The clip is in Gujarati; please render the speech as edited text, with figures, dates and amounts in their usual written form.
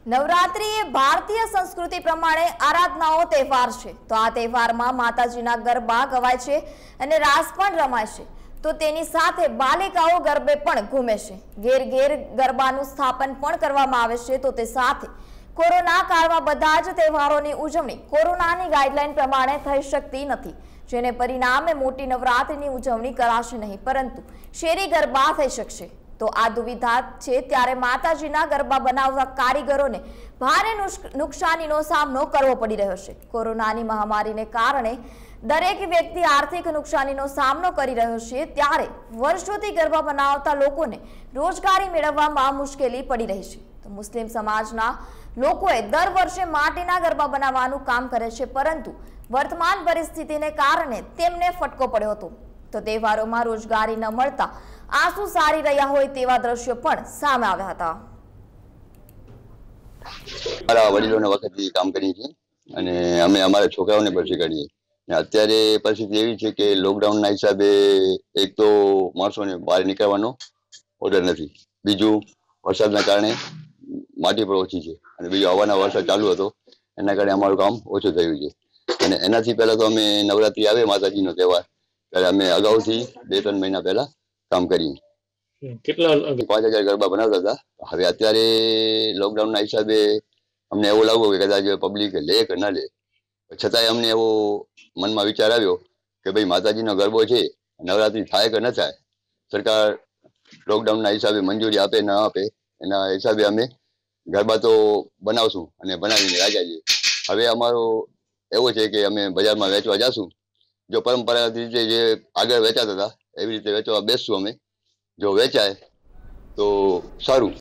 નવરાત્રી એ ભારતીય સંસ્કૃતિ પ્રમાણે આરાધનાઓ તહેવાર છે। તો આ તહેવારમાં માતાજીના ગરબા ગવાય છે અને રાસ પણ રમાય છે। તો તેની સાથે બાલિકાઓ ગરબે પણ ઘૂમે છે। ઘેર ઘેર ગરબાનું સ્થાપન પણ કરવામાં આવે છે। તો તે સાથે કોરોના કાળમાં બધા જ તહેવારોની ઉજવણી કોરોનાની ગાઈડલાઈન પ્રમાણે થઈ શકતી નથી, જેને પરિણામે મોટી નવરાત્રીની ઉજવણી કરાશે નહીં, પરંતુ શેરી ગરબા થઈ શકશે। તો આ દુવિધા છે ત્યારે માતાજીના ગરબા બનાવતા કારીગરોને ભારે નુકસાનીનો સામનો કરવો પડી રહ્યો છે। કોરોનાની મહામારીને કારણે દરેક વ્યક્તિ આર્થિક નુકસાનીનો સામનો કરી રહ્યો છે, ત્યારે વર્ષોથી ગરબા બનાવતા લોકોને રોજગારી મેળવવામાં મુશ્કેલી પડી રહી છે। તો મુસ્લિમ સમાજના લોકોએ દર વર્ષે માટીના ગરબા બનાવવાનું કામ કરે છે, પરંતુ વર્તમાન પરિસ્થિતિને કારણે તેમને ફટકો પડ્યો હતો। તો તહેવારોમાં રોજગારી ન મળતા આંસુ સારી રહ્યા હોય તેવા દ્રશ્યો પણ સામે આવ્યા હતા। અમારા વડીલોના વખતથી કામ કરીએ છીએ અને અમે અમારા છોકરાઓને પણ શીખવાડીએ। અત્યારે પરિસ્થિતિ એવી છે કે લોકડાઉનના હિસાબે એક તો માણસોને બહાર નીકળવાનો ઓર્ડર નથી, બીજું વરસાદના કારણે માટી પણ ઓછી છે અને બીજું હવાના વરસાદ ચાલુ હતો, એના કારણે અમારું કામ ઓછું થયું છે। અને એનાથી પહેલા તો અમે નવરાત્રી આવે માતાજીનો તહેવાર ત્યારે અમે અગાઉથી 2-3 મહિના પહેલા કામ કરીએ। કેટલા 5000 ગરબા બનાવતા હતા। હવે અત્યારે લોકડાઉનના હિસાબે અમને એવું લાગ્યું કે કદાચ પબ્લિક લે કે ના લે, છતાંય અમને એવો મનમાં વિચાર આવ્યો કે ભાઈ માતાજીનો ગરબો છે, નવરાત્રી થાય કે ન થાય, સરકાર લોકડાઉનના હિસાબે મંજૂરી આપે ન આપે એના હિસાબે અમે ગરબા તો બનાવશું અને બનાવીને રાખ્યા છીએ। હવે અમારો એવો છે કે અમે બજારમાં વેચવા જઈશું, જો પરંપરાગત રીતે જે આગળ વેચાતા હતા એવી રીતે વેચવા બેસશું અમે, જો વેચાય તો સારું।